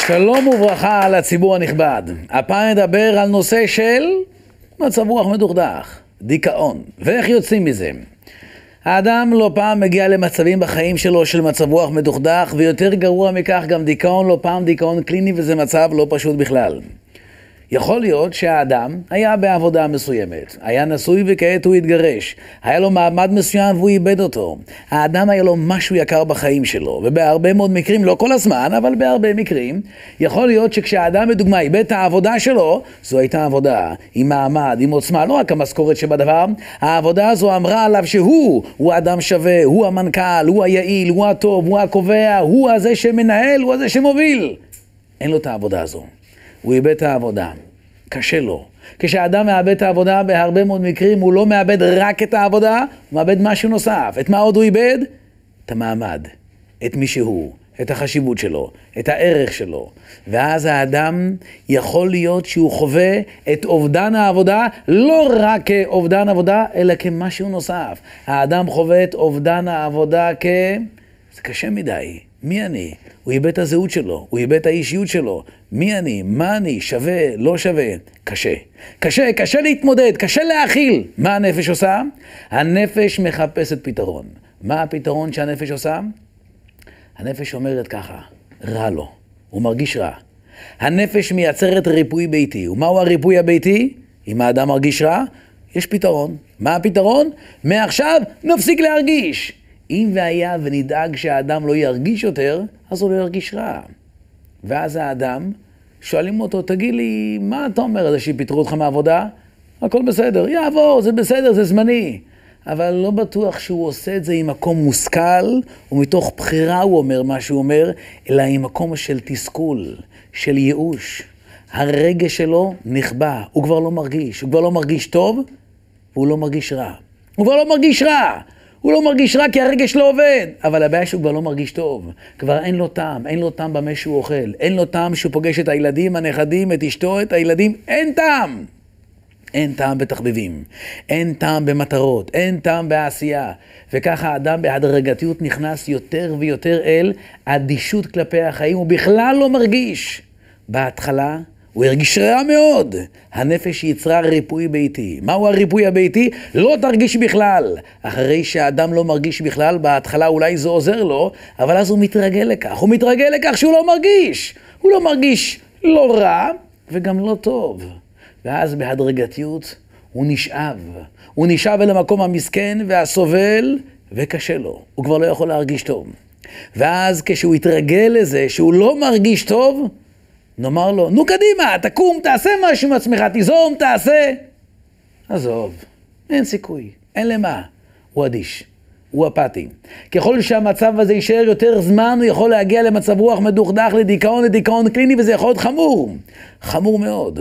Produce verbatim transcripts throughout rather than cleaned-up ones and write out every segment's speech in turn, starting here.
שלום וברכה לציבור הנכבד. הפעם נדבר על נושא של מצב רוח מדוכדך, דיכאון, ואיך יוצאים מזה. האדם לא פעם מגיע למצבים בחיים שלו של מצב רוח מדוכדך, ויותר גרוע מכך גם דיכאון, לא פעם דיכאון קליני, וזה מצב לא פשוט בכלל. יכול להיות שהאדם היה בעבודה מסוימת, היה נשוי וכעת הוא התגרש, היה לו מעמד מסוים והוא איבד אותו. האדם היה לו משהו יקר בחיים שלו, ובהרבה מאוד מקרים, לא כל הזמן, אבל בהרבה מקרים, יכול להיות שכשהאדם לדוגמה איבד את העבודה שלו, זו הייתה עבודה עם מעמד, עם עוצמה, לא רק המשכורת שבדבר, העבודה הזו אמרה עליו שהוא, הוא האדם שווה, הוא המנכ"ל, הוא היעיל, הוא הטוב, הוא הקובע, הוא הזה שמנהל, הוא הזה שמוביל. אין לו את העבודה הזו. הוא איבד את העבודה, קשה לו. כשהאדם מאבד את העבודה, בהרבה מאוד מקרים הוא לא מאבד רק את העבודה, הוא מאבד משהו נוסף. את מה עוד הוא איבד? את המעמד, את מי שהוא, את החשיבות שלו, את הערך שלו. ואז האדם יכול להיות שהוא חווה את אובדן העבודה, לא רק כאובדן עבודה, אלא כמשהו נוסף. האדם חווה את אובדן העבודה כ... זה קשה מדי. מי אני? הוא איבד את הזהות שלו, הוא איבד את האישיות שלו. מי אני? מה אני? שווה? לא שווה? קשה. קשה, קשה להתמודד, קשה להכיל. מה הנפש עושה? הנפש מחפשת פתרון. מה הפתרון שהנפש עושה? הנפש אומרת ככה, רע לו, הוא מרגיש רע. הנפש מייצרת ריפוי ביתי. ומהו הריפוי הביתי? אם האדם מרגיש רע, יש פתרון. מה הפתרון? מעכשיו נפסיק להרגיש. אם והיה ונדאג שהאדם לא ירגיש יותר, אז הוא לא ירגיש רע. ואז האדם, שואלים אותו, תגיד לי, מה אתה אומר על זה שיפטרו אותך מהעבודה? הכל בסדר, יעבור, זה בסדר, זה זמני. אבל לא בטוח שהוא עושה את זה עם מקום מושכל, ומתוך בחירה הוא אומר מה שהוא אומר, אלא עם מקום של תסכול, של ייאוש. הרגש שלו נכבה, הוא כבר לא מרגיש, הוא כבר לא מרגיש טוב, והוא לא מרגיש רע. הוא כבר לא מרגיש רע. הוא לא מרגיש רע כי הרגש לא עובד, אבל הבעיה שהוא כבר לא מרגיש טוב. כבר אין לו טעם, אין לו טעם במה שהוא אוכל. אין לו טעם שהוא פוגש את הילדים, הנכדים, את אשתו, את הילדים. אין טעם. אין טעם בתחביבים. אין טעם במטרות. אין טעם בעשייה. וככה האדם בהדרגתיות נכנס יותר ויותר אל אדישות כלפי החיים. הוא בכלל לא מרגיש. בהתחלה הוא הרגיש רע מאוד. הנפש יצרה ריפוי ביתי. מהו הריפוי הביתי? לא תרגיש בכלל. אחרי שהאדם לא מרגיש בכלל, בהתחלה אולי זה עוזר לו, אבל אז הוא מתרגל לכך. הוא מתרגל לכך שהוא לא מרגיש. הוא לא מרגיש לא רע וגם לא טוב. ואז בהדרגתיות הוא נשאב. הוא נשאב אל המקום המסכן והסובל וקשה לו. הוא כבר לא יכול להרגיש טוב. ואז כשהוא יתרגל לזה שהוא לא מרגיש טוב, נאמר לו, נו קדימה, תקום, תעשה משהו עם עצמך, תיזום, תעשה. עזוב, אין סיכוי, אין למה. הוא אדיש, הוא אפאתי. ככל שהמצב הזה יישאר יותר זמן, הוא יכול להגיע למצב רוח מדוכדך, לדיכאון, לדיכאון קליני, וזה יכול להיות חמור. חמור מאוד.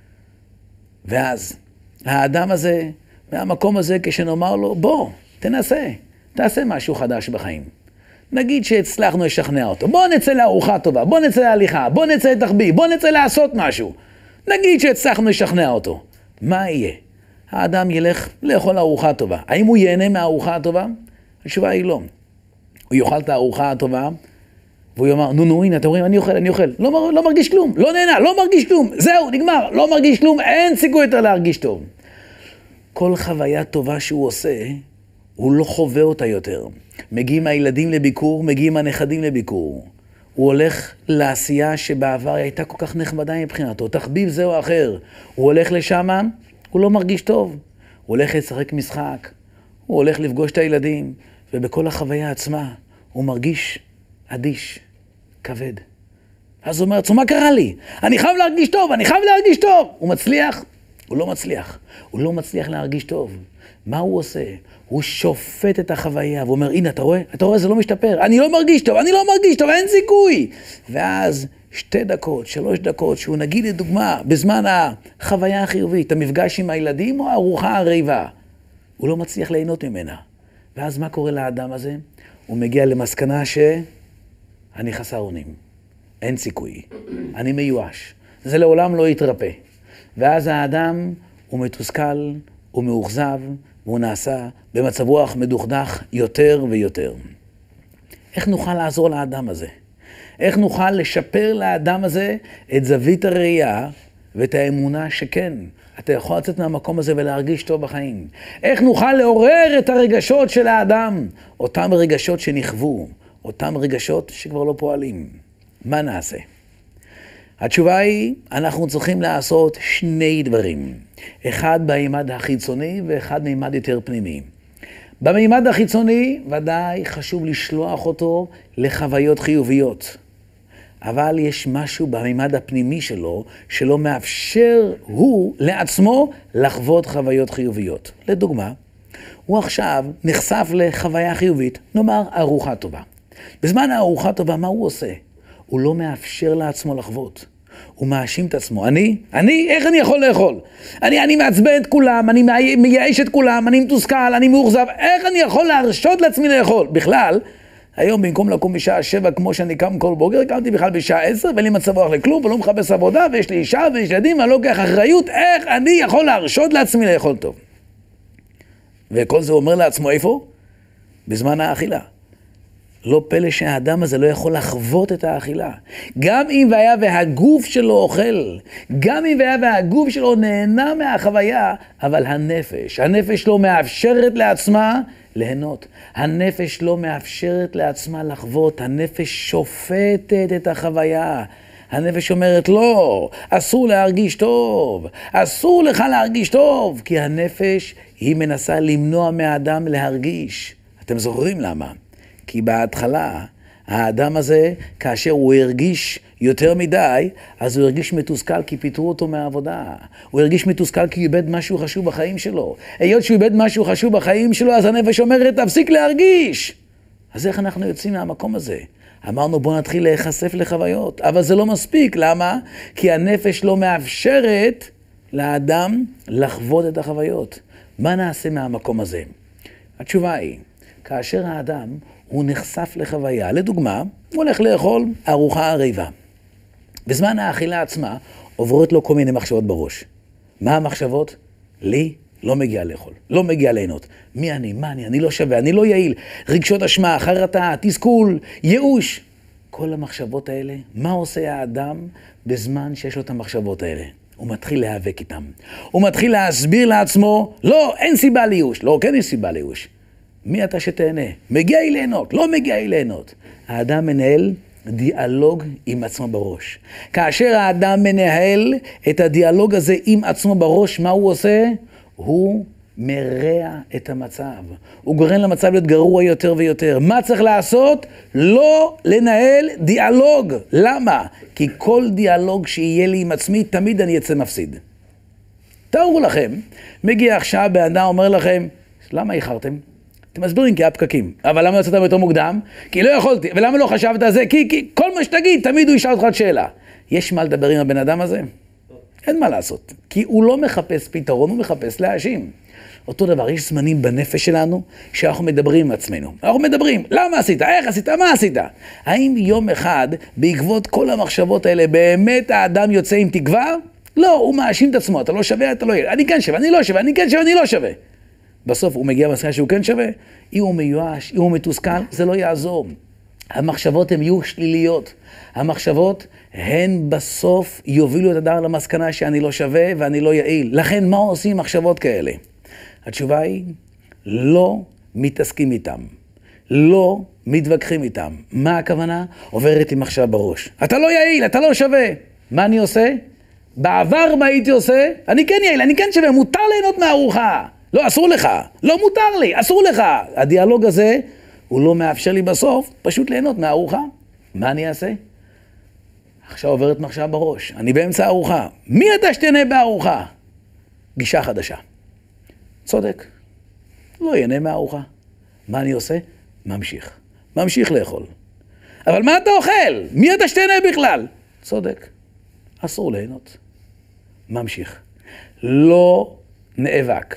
ואז, האדם הזה, מהמקום הזה, כשנאמר לו, בוא, תנסה, תעשה משהו חדש בחיים. נגיד שהצלחנו לשכנע אותו. בוא נצא לארוחה טובה, בוא נצא להליכה, בוא נצא לתחביב, בוא נצא לעשות משהו. נגיד שהצלחנו לשכנע אותו. מה יהיה? האדם ילך לאכול ארוחה טובה. האם הוא ייהנה מהארוחה הטובה? התשובה היא לא. הוא יאכל את הארוחה הטובה, והוא יאמר, נו נו, הנה, אתם רואים, אני אוכל, אני אוכל. לא, לא מרגיש כלום, לא נהנה, לא מרגיש כלום. זהו, נגמר, לא מרגיש כלום, אין סיכוי יותר להרגיש טוב. כל חוויה טובה שהוא עושה, הוא לא חווה אותה יותר. מגיעים הילדים לביקור, מגיעים הנכדים לביקור. הוא הולך לעשייה שבעבר הייתה כל כך נחמדה מבחינתו, תחביב זה או אחר. הוא הולך לשם, הוא לא מרגיש טוב. הוא הולך לשחק משחק, הוא הולך לפגוש את הילדים, ובכל החוויה עצמה הוא מרגיש אדיש, כבד. אז הוא אומר, עצמו, מה קרה לי? אני חייב להרגיש טוב, אני חייב להרגיש טוב. הוא מצליח? הוא לא מצליח. הוא לא מצליח להרגיש טוב. מה הוא עושה? הוא שופט את החוויה, והוא אומר, הנה, אתה רואה? אתה רואה, זה לא משתפר. אני לא מרגיש טוב, אני לא מרגיש טוב, אין סיכוי. ואז שתי דקות, שלוש דקות, שהוא נגיד לדוגמה, בזמן החוויה החיובית, המפגש עם הילדים או הארוחה הרעיבה, הוא לא מצליח ליהנות ממנה. ואז מה קורה לאדם הזה? הוא מגיע למסקנה שאני חסר אונים. אין סיכוי. אני מיואש. זה לעולם לא יתרפא. ואז האדם הוא מתוסכל, הוא מאוכזב, והוא נעשה במצב רוח מדוכדך יותר ויותר. איך נוכל לעזור לאדם הזה? איך נוכל לשפר לאדם הזה את זווית הראייה ואת האמונה שכן, אתה יכול לצאת מהמקום הזה ולהרגיש טוב בחיים. איך נוכל לעורר את הרגשות של האדם, אותם רגשות שנכוו, אותם רגשות שכבר לא פועלים. מה נעשה? התשובה היא, אנחנו צריכים לעשות שני דברים. אחד במימד החיצוני ואחד במימד יותר פנימי. במימד החיצוני ודאי חשוב לשלוח אותו לחוויות חיוביות. אבל יש משהו במימד הפנימי שלו שלא מאפשר הוא לעצמו לחוות חוויות חיוביות. לדוגמה, הוא עכשיו נחשף לחוויה חיובית, נאמר ארוחה טובה. בזמן הארוחה טובה מה הוא עושה? הוא לא מאפשר לעצמו לחוות. הוא מאשים את עצמו. אני? אני? איך אני יכול לאכול? אני, אני מעצבן את כולם, אני מייאש את כולם, אני מתוסכל, אני מאוכזב. איך אני יכול להרשות לעצמי לאכול? בכלל, היום במקום לקום בשעה שבע כמו שאני קם כל בוקר, קמתי בכלל בשעה עשר ואין לי מצב רוח לכלום ולא מחפש עבודה ויש לי אישה ויש ילדים ואני לא לוקח אחריות. איך אני יכול להרשות לעצמי לאכול טוב? וכל זה אומר לעצמו איפה? בזמן האכילה. לא פלא שהאדם הזה לא יכול לחוות את האכילה. גם אם והיה והגוף שלו אוכל, גם אם והיה והגוף שלו נהנה מהחוויה, אבל הנפש, הנפש לא מאפשרת לעצמה ליהנות. הנפש לא מאפשרת לעצמה לחוות, הנפש שופטת את החוויה. הנפש אומרת לא, אסור להרגיש טוב, אסור לך להרגיש טוב, כי הנפש היא מנסה למנוע מהאדם להרגיש. אתם זוכרים למה? כי בהתחלה, האדם הזה, כאשר הוא הרגיש יותר מדי, אז הוא הרגיש מתוסכל כי פיתרו אותו מהעבודה. הוא הרגיש מתוסכל כי הוא איבד משהו חשוב בחיים שלו. היות שהוא איבד משהו חשוב בחיים שלו, אז הנפש אומרת, תפסיק להרגיש. אז איך אנחנו יוצאים מהמקום הזה? אמרנו, בוא נתחיל להיחשף לחוויות. אבל זה לא מספיק. למה? כי הנפש לא מאפשרת לאדם לחוות את החוויות. מה נעשה מהמקום הזה? התשובה היא, כאשר האדם הוא נחשף לחוויה, לדוגמה, הוא הולך לאכול ארוחה רעיבה. בזמן האכילה עצמה עוברות לו כל מיני מחשבות בראש. מה המחשבות? לי לא מגיע לאכול, לא מגיע ליהנות. מי אני? מה אני? אני לא שווה, אני לא יעיל. רגשות אשמה, חרטה, תסכול, ייאוש. כל המחשבות האלה, מה עושה האדם בזמן שיש לו את המחשבות האלה? הוא מתחיל להיאבק איתם. הוא מתחיל להסביר לעצמו, לא, אין סיבה לייאוש. לא, כן יש סיבה לייאוש. מי אתה שתהנה? מגיע היא ליהנות, לא מגיע היא ליהנות. האדם מנהל דיאלוג עם עצמו בראש. כאשר האדם מנהל את הדיאלוג הזה עם עצמו בראש, מה הוא עושה? הוא מרע את המצב. הוא גורם למצב להיות גרוע יותר ויותר. מה צריך לעשות? לא לנהל דיאלוג. למה? כי כל דיאלוג שיהיה לי עם עצמי, תמיד אני אצא מפסיד. תארו לכם, מגיע עכשיו באדם אומר לכם, למה איחרתם? אתם מסבירים כי היה פקקים. אבל למה יצאתם יותר מוקדם? כי לא יכולתי. ולמה לא חשבת על זה? כי, כי כל מה שתגיד, תמיד הוא ישאל אותך את שאלה. יש מה לדבר עם הבן אדם הזה? אין מה לעשות. כי הוא לא מחפש פתרון, הוא מחפש להאשים. אותו דבר, יש זמנים בנפש שלנו שאנחנו מדברים עם עצמנו. אנחנו מדברים, למה עשית? איך עשית? מה עשית? האם יום אחד, בעקבות כל המחשבות האלה, באמת האדם יוצא עם תקווה? לא, הוא מאשים את עצמו. אתה לא שווה, אתה לא יהיה. אני כן שווה, אני לא שווה, אני כן שווה, אני לא שווה. בסוף הוא מגיע למסקנה שהוא כן שווה. אם הוא מיואש, אם הוא מתוסכל, זה לא יעזור. המחשבות הן יהיו שליליות. המחשבות הן בסוף יובילו את הדר למסקנה שאני לא שווה ואני לא יעיל. לכן מה עושים מחשבות כאלה? התשובה היא, לא מתעסקים איתם. לא מתווכחים איתם. מה הכוונה? עוברת עם מחשב בראש. אתה לא יעיל, אתה לא שווה. מה אני עושה? בעבר מה הייתי עושה? אני כן יעיל, אני כן שווה, מותר ליהנות מהארוחה. לא, אסור לך. לא מותר לי, אסור לך. הדיאלוג הזה, הוא לא מאפשר לי בסוף פשוט ליהנות מהארוחה. מה אני אעשה? עכשיו עוברת מחשב בראש. אני באמצע הארוחה. מי אתה שתהנה בארוחה? גישה חדשה. צודק. לא ייהנה מהארוחה. מה אני עושה? ממשיך. ממשיך לאכול. אבל מה אתה אוכל? מי אתה שתהנה בכלל? צודק. אסור ליהנות. ממשיך. לא נאבק.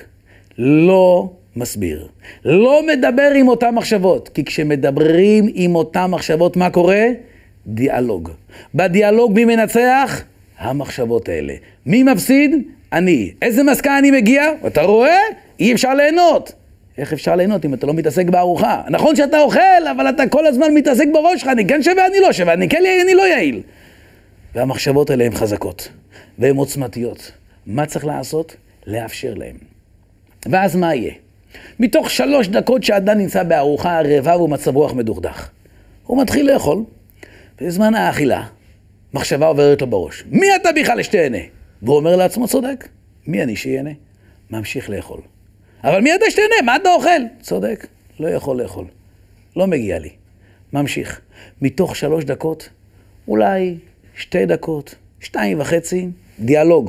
לא מסביר. לא מדבר עם אותם מחשבות. כי כשמדברים עם אותם מחשבות, מה קורה? דיאלוג. בדיאלוג מי מנצח? המחשבות האלה. מי מפסיד? אני. איזה מסקנה אני מגיע? אתה רואה? אי אפשר ליהנות. איך אפשר ליהנות אם אתה לא מתעסק בארוחה? נכון שאתה אוכל, אבל אתה כל הזמן מתעסק בראש שלך, אני כן שווה, אני לא שווה, אני כן יעיל, אני לא יעיל. והמחשבות האלה הן חזקות, והן עוצמתיות. מה צריך לעשות? לאפשר להם. ואז מה יהיה? מתוך שלוש דקות שאדם נמצא בארוחה רעבה ומצב רוח מדוכדך, הוא מתחיל לאכול, בזמן האכילה, מחשבה עוברת לו בראש. מי אתה בכלל שתהנה? והוא אומר לעצמו, צודק. מי אני שיהנה? ממשיך לאכול. אבל מי אתה שתהנה? מה אתה אוכל? צודק. לא יכול לאכול. לא מגיע לי. ממשיך. מתוך שלוש דקות, אולי שתי דקות, שתיים וחצי, דיאלוג.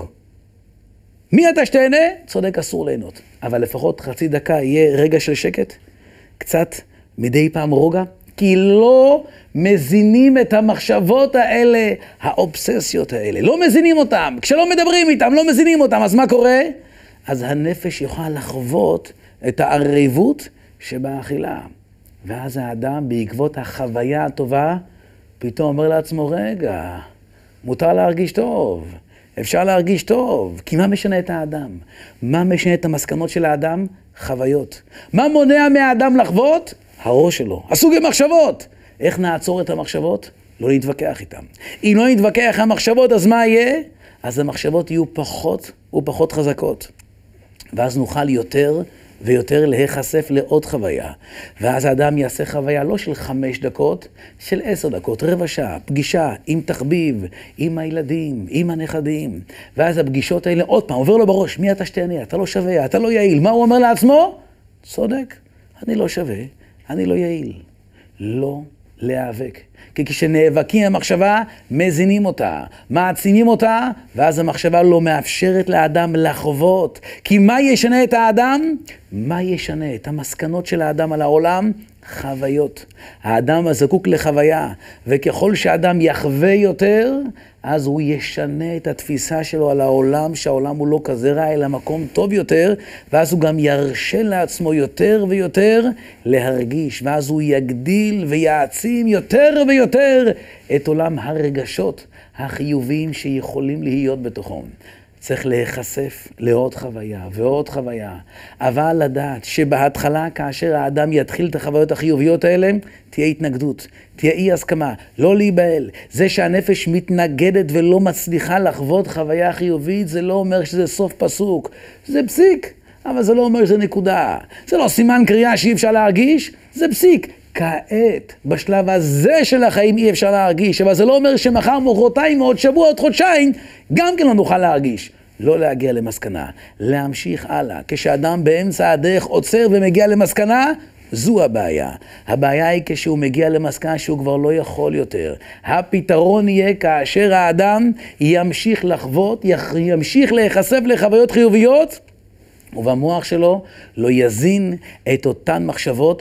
מי אתה שתהנה? צודק, אסור ליהנות. אבל לפחות חצי דקה יהיה רגע של שקט, קצת מדי פעם רוגע, כי לא מזינים את המחשבות האלה, האובססיות האלה. לא מזינים אותם. כשלא מדברים איתם, לא מזינים אותם. אז מה קורה? אז הנפש יוכל לחוות את הערבות שבאכילה. ואז האדם, בעקבות החוויה הטובה, פתאום אומר לעצמו, רגע, מותר להרגיש טוב. אפשר להרגיש טוב. כי מה משנה את האדם? מה משנה את המסקנות של האדם? חוויות. מה מונע מהאדם לחוות? הראש שלו. הסוגי מחשבות. איך נעצור את המחשבות? לא להתווכח איתם. אם לא נתווכח המחשבות, אז מה יהיה? אז המחשבות יהיו פחות ופחות חזקות. ואז נוכל יותר ויותר להיחשף לעוד חוויה. ואז האדם יעשה חוויה לא של חמש דקות, של עשר דקות, רבע שעה, פגישה עם תחביב, עם הילדים, עם הנכדים. ואז הפגישות האלה עוד פעם עובר לו בראש, מי אתה שתהנה? אתה לא שווה, אתה לא יעיל. מה הוא אומר לעצמו? צודק, אני לא שווה, אני לא יעיל. לא להיאבק. כי כשנאבקים המחשבה, מזינים אותה, מעצימים אותה, ואז המחשבה לא מאפשרת לאדם לחוות. כי מה ישנה את האדם? מה ישנה את המסקנות של האדם על העולם? חוויות. האדם הזקוק לחוויה, וככל שהאדם יחווה יותר, אז הוא ישנה את התפיסה שלו על העולם, שהעולם הוא לא כזה רע, אלא מקום טוב יותר, ואז הוא גם ירשה לעצמו יותר ויותר להרגיש, ואז הוא יגדיל ויעצים יותר ויותר את עולם הרגשות החיוביים שיכולים להיות בתוכם. צריך להיחשף לעוד חוויה ועוד חוויה, אבל לדעת שבהתחלה כאשר האדם יתחיל את החוויות החיוביות האלה, תהיה התנגדות, תהיה אי הסכמה, לא להיבהל. זה שהנפש מתנגדת ולא מצליחה לחוות חוויה חיובית, זה לא אומר שזה סוף פסוק, זה פסיק, אבל זה לא אומר שזה נקודה. זה לא סימן קריאה שאי אפשר להרגיש, זה פסיק. כעת, בשלב הזה של החיים אי אפשר להרגיש, אבל זה לא אומר שמחר, מחרתיים, עוד שבוע, עוד חודשיים, גם כן לא נוכל להרגיש. לא להגיע למסקנה, להמשיך הלאה. כשאדם באמצע הדרך עוצר ומגיע למסקנה, זו הבעיה. הבעיה היא כשהוא מגיע למסקנה שהוא כבר לא יכול יותר. הפתרון יהיה כאשר האדם ימשיך לחוות, ימשיך להיחשף לחוויות חיוביות, ובמוח שלו לא יזין את אותן מחשבות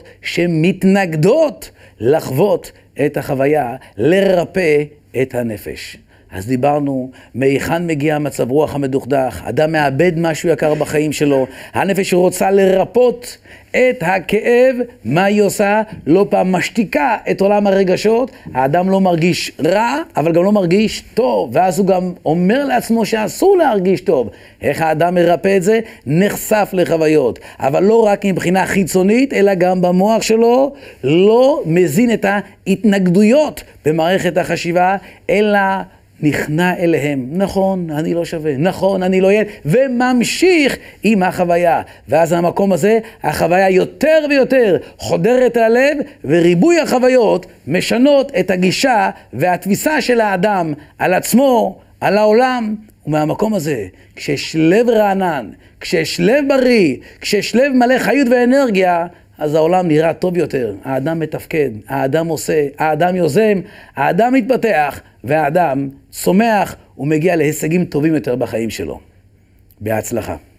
שמתנגדות לחוות את החוויה, לרפא את הנפש. אז דיברנו, מהיכן מגיע מצב רוח המדוכדך, אדם מאבד משהו יקר בחיים שלו, הנפש רוצה לרפות את הכאב, מה היא עושה? לא פעם משתיקה את עולם הרגשות, האדם לא מרגיש רע, אבל גם לא מרגיש טוב, ואז הוא גם אומר לעצמו שאסור להרגיש טוב. איך האדם מרפא את זה? נחשף לחוויות, אבל לא רק מבחינה חיצונית, אלא גם במוח שלו, לא מזין את ההתנגדויות במערכת החשיבה, אלא נכנע אליהם. נכון, אני לא שווה. נכון, אני לא ילד. וממשיך עם החוויה. ואז המקום הזה, החוויה יותר ויותר חודרת הלב, וריבוי החוויות משנות את הגישה והתפיסה של האדם על עצמו, על העולם. ומהמקום הזה, כשיש לב רענן, כשיש לב בריא, כשיש לב מלא חיות ואנרגיה, אז העולם נראה טוב יותר, האדם מתפקד, האדם עושה, האדם יוזם, האדם מתפתח, והאדם צומח ומגיע להישגים טובים יותר בחיים שלו. בהצלחה.